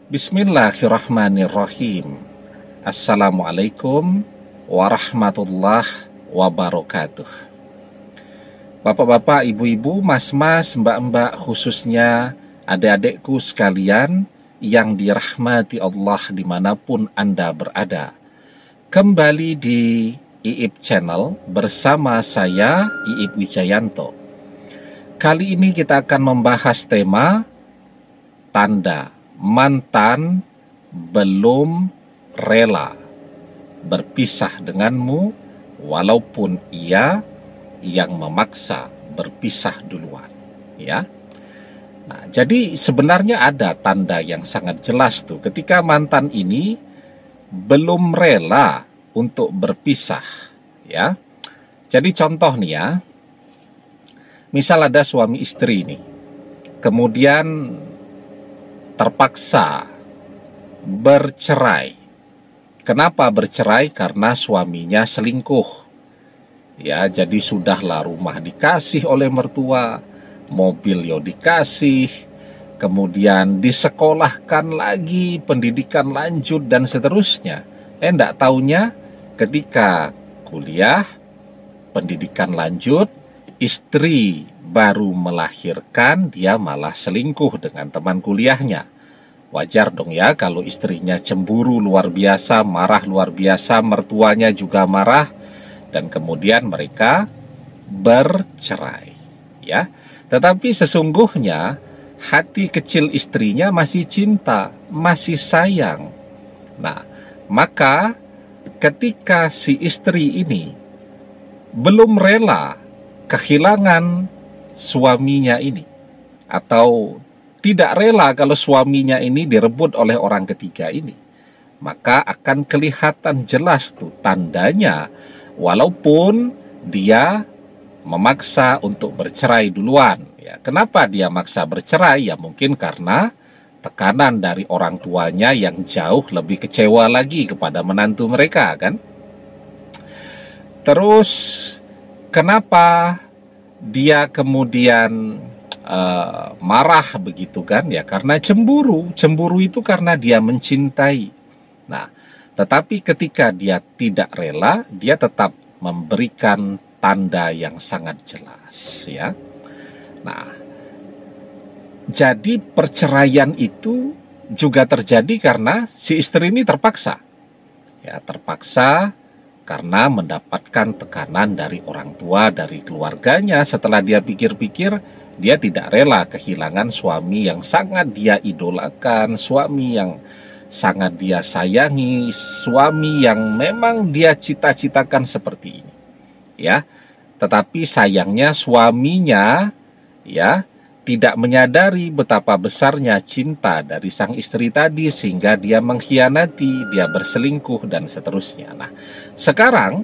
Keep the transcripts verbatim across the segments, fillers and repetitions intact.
Bismillahirrahmanirrahim. Assalamualaikum warahmatullahi wabarakatuh. Bapak-bapak, ibu-ibu, mas-mas, mbak-mbak, khususnya adik-adikku sekalian yang dirahmati Allah dimanapun Anda berada. Kembali di I I P Channel bersama saya, I I P Wijayanto. Kali ini kita akan membahas tema tanda mantan belum rela berpisah denganmu walaupun ia yang memaksa berpisah duluan, ya. Nah, jadi sebenarnya ada tanda yang sangat jelas tuh ketika mantan ini belum rela untuk berpisah, ya. Jadi contoh nih ya, misal ada suami istri nih, kemudian terpaksa bercerai. Kenapa bercerai? Karena suaminya selingkuh. Ya, jadi sudahlah rumah dikasih oleh mertua, mobil yo dikasih, kemudian disekolahkan lagi, pendidikan lanjut dan seterusnya. Eh, enggak taunya ketika kuliah, pendidikan lanjut, istri baru melahirkan, dia malah selingkuh dengan teman kuliahnya. Wajar dong ya kalau istrinya cemburu luar biasa, marah luar biasa, mertuanya juga marah, dan kemudian mereka bercerai, ya. Tetapi sesungguhnya hati kecil istrinya masih cinta, masih sayang. Nah, maka ketika si istri ini belum rela kehilangan suaminya ini, atau tidak rela kalau suaminya ini direbut oleh orang ketiga ini, maka akan kelihatan jelas tuh tandanya, walaupun dia memaksa untuk bercerai duluan. Ya, kenapa dia maksa bercerai? Ya mungkin karena tekanan dari orang tuanya yang jauh lebih kecewa lagi kepada menantu mereka, kan? Terus kenapa dia kemudian uh, marah begitu kan? Ya karena cemburu. Cemburu itu karena dia mencintai. Nah, tetapi ketika dia tidak rela, dia tetap memberikan tanda yang sangat jelas, ya. Nah, jadi perceraian itu juga terjadi karena si istri ini terpaksa. Ya, terpaksa karena mendapatkan tekanan dari orang tua, dari keluarganya. Setelah dia pikir-pikir, dia tidak rela kehilangan suami yang sangat dia idolakan, suami yang sangat dia sayangi, suami yang memang dia cita-citakan seperti ini. Ya, tetapi sayangnya suaminya, ya, tidak menyadari betapa besarnya cinta dari sang istri tadi sehingga dia mengkhianati, dia berselingkuh dan seterusnya. Nah, sekarang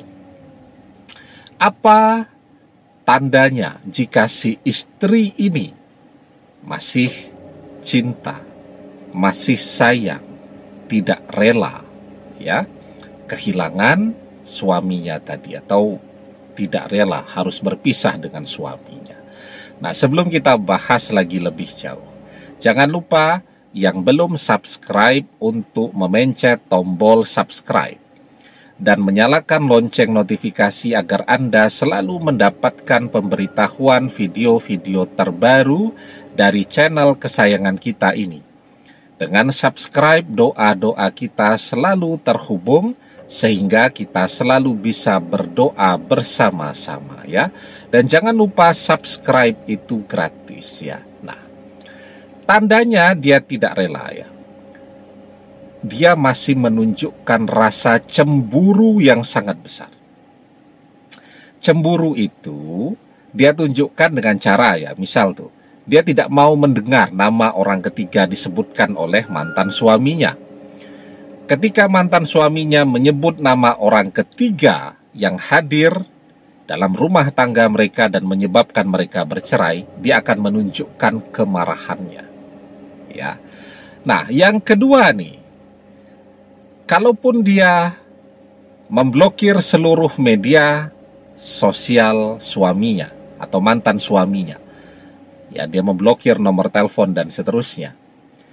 apa tandanya jika si istri ini masih cinta, masih sayang, tidak rela, ya, kehilangan suaminya tadi, atau tidak rela harus berpisah dengan suaminya. Nah, sebelum kita bahas lagi lebih jauh, jangan lupa yang belum subscribe untuk memencet tombol subscribe dan menyalakan lonceng notifikasi agar Anda selalu mendapatkan pemberitahuan video-video terbaru dari channel kesayangan kita ini. Dengan subscribe, doa-doa kita selalu terhubung sehingga kita selalu bisa berdoa bersama-sama, ya. Dan jangan lupa subscribe itu gratis, ya. Nah, tandanya dia tidak rela, ya. Dia masih menunjukkan rasa cemburu yang sangat besar. Cemburu itu dia tunjukkan dengan cara, ya, misal tuh, dia tidak mau mendengar nama orang ketiga disebutkan oleh mantan suaminya. Ketika mantan suaminya menyebut nama orang ketiga yang hadir dalam rumah tangga mereka dan menyebabkan mereka bercerai, dia akan menunjukkan kemarahannya. Ya. Nah, yang kedua nih, kalaupun dia memblokir seluruh media sosial suaminya atau mantan suaminya, ya, dia memblokir nomor telepon dan seterusnya,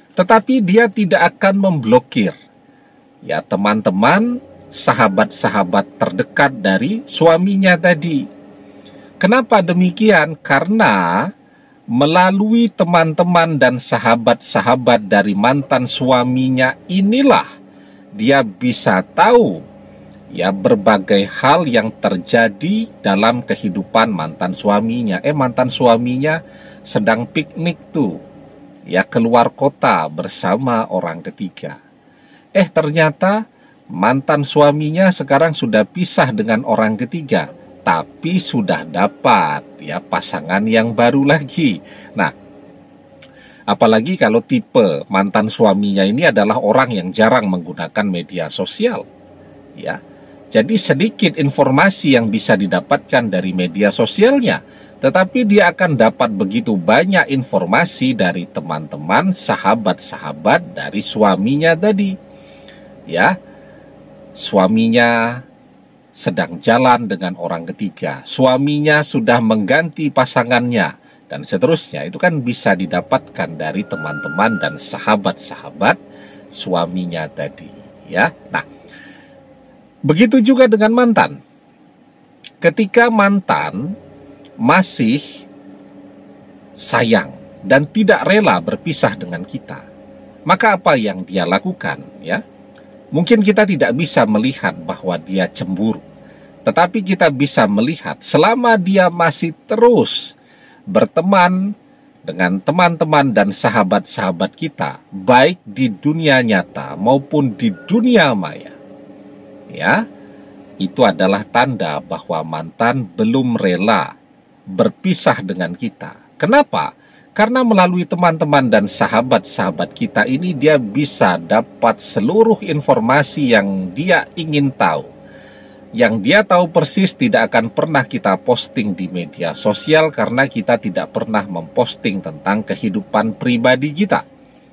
tetapi dia tidak akan memblokir ya teman-teman, sahabat-sahabat terdekat dari suaminya tadi. Kenapa demikian? Karena melalui teman-teman dan sahabat-sahabat dari mantan suaminya inilah dia bisa tahu ya berbagai hal yang terjadi dalam kehidupan mantan suaminya. Eh mantan suaminya sedang piknik tuh, ya keluar kota bersama orang ketiga. Eh ternyata mantan suaminya sekarang sudah pisah dengan orang ketiga, tapi sudah dapat ya pasangan yang baru lagi. Nah, apalagi kalau tipe mantan suaminya ini adalah orang yang jarang menggunakan media sosial, ya. Jadi sedikit informasi yang bisa didapatkan dari media sosialnya, tetapi dia akan dapat begitu banyak informasi dari teman-teman, sahabat-sahabat dari suaminya tadi. Ya, suaminya sedang jalan dengan orang ketiga, suaminya sudah mengganti pasangannya, dan seterusnya. Itu kan bisa didapatkan dari teman-teman dan sahabat-sahabat suaminya tadi. Ya, nah, begitu juga dengan mantan. Ketika mantan masih sayang dan tidak rela berpisah dengan kita, maka apa yang dia lakukan? Ya, mungkin kita tidak bisa melihat bahwa dia cemburu, tetapi kita bisa melihat selama dia masih terus berteman dengan teman-teman dan sahabat-sahabat kita, baik di dunia nyata maupun di dunia maya, ya, itu adalah tanda bahwa mantan belum rela berpisah dengan kita. Kenapa? Karena melalui teman-teman dan sahabat-sahabat kita ini dia bisa dapat seluruh informasi yang dia ingin tahu. Yang dia tahu persis tidak akan pernah kita posting di media sosial karena kita tidak pernah memposting tentang kehidupan pribadi kita.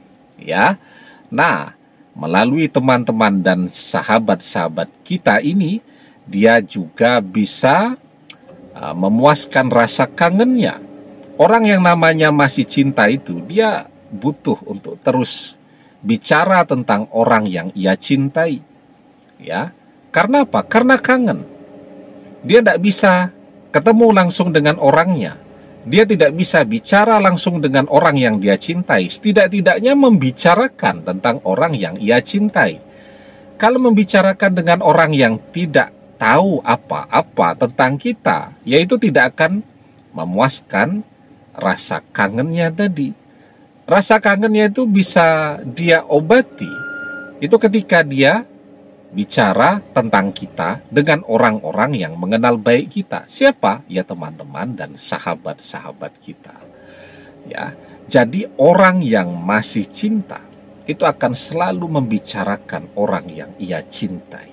Ya. Nah, melalui teman-teman dan sahabat-sahabat kita ini dia juga bisa uh, memuaskan rasa kangennya. Orang yang namanya masih cinta itu, dia butuh untuk terus bicara tentang orang yang ia cintai. Ya, karena apa? Karena kangen. Dia tidak bisa ketemu langsung dengan orangnya. Dia tidak bisa bicara langsung dengan orang yang dia cintai. Setidak-tidaknya membicarakan tentang orang yang ia cintai. Kalau membicarakan dengan orang yang tidak tahu apa-apa tentang kita, yaitu tidak akan memuaskan rasa kangennya tadi. Rasa kangennya itu bisa dia obati. Itu ketika dia bicara tentang kita dengan orang-orang yang mengenal baik kita. Siapa? Ya teman-teman dan sahabat-sahabat kita. Ya, jadi orang yang masih cinta itu akan selalu membicarakan orang yang ia cintai.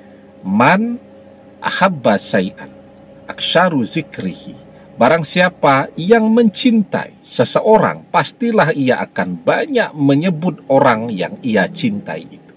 Man ahabba say'an aksharu zikrihi. Barang siapa yang mencintai seseorang, pastilah ia akan banyak menyebut orang yang ia cintai itu.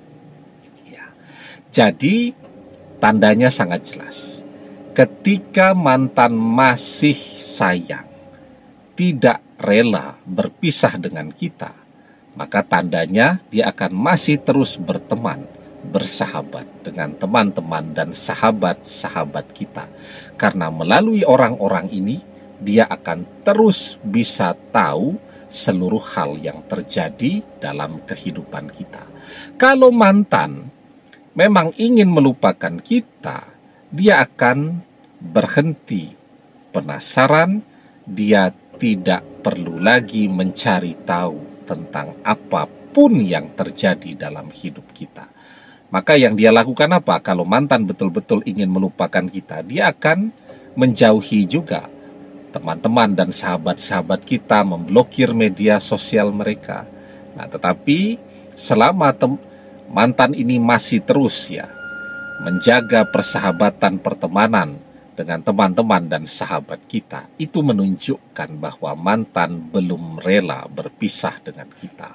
Ya. Jadi, tandanya sangat jelas. Ketika mantan masih sayang, tidak rela berpisah dengan kita, maka tandanya dia akan masih terus berteman, bersahabat dengan teman-teman dan sahabat-sahabat kita. Karena melalui orang-orang ini, dia akan terus bisa tahu seluruh hal yang terjadi dalam kehidupan kita. Kalau mantan memang ingin melupakan kita, dia akan berhenti penasaran, dia tidak perlu lagi mencari tahu tentang apapun yang terjadi dalam hidup kita. Maka yang dia lakukan apa? Kalau mantan betul-betul ingin melupakan kita, dia akan menjauhi juga teman-teman dan sahabat-sahabat kita, memblokir media sosial mereka. Nah, tetapi selama mantan ini masih terus ya menjaga persahabatan pertemanan dengan teman-teman dan sahabat kita, itu menunjukkan bahwa mantan belum rela berpisah dengan kita.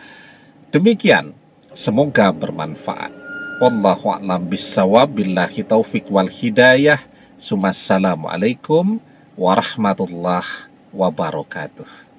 Demikian, semoga bermanfaat. Wallahu a'lam bissawab, billahi taufik wal hidayah. Assalamualaikum warahmatullahi wabarakatuh.